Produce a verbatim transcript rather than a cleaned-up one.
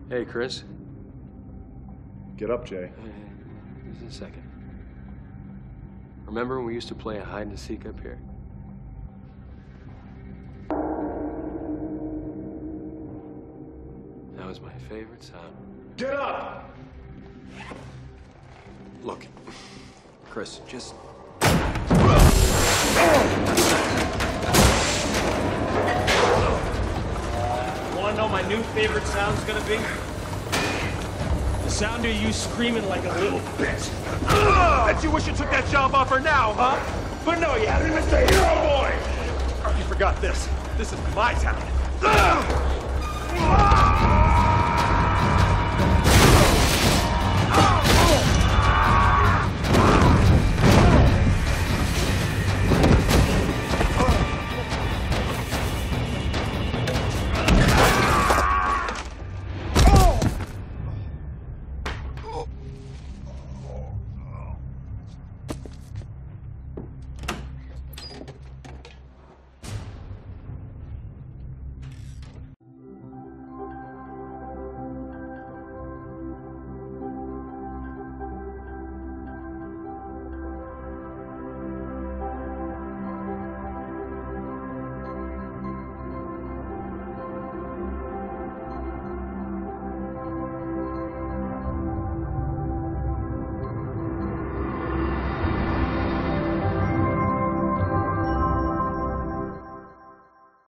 Hey, Chris. Get up, Jay. Hey, just a second. Remember when we used to play hide and seek up here? That was my favorite sound. Get up! Look, Chris, just... Want to know my new favorite sound's gonna be? The sound of you screaming like a little bitch. Bet you wish you took that job offer now, huh? But no, you haven't missed a hero boy! You forgot this. This is my town.